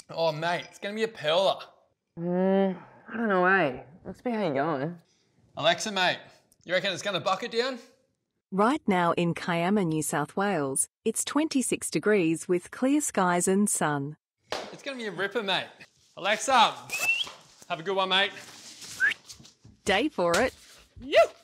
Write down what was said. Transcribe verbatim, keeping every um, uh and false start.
Oh, mate, it's going to be a pearler. Mm, I don't know, eh? Let's see how you're going. Alexa, mate, you reckon it's going to bucket down? Right now in Kiama, New South Wales, it's twenty-six degrees with clear skies and sun. It's going to be a ripper, mate. Alexa, have a good one, mate. Day for it. You.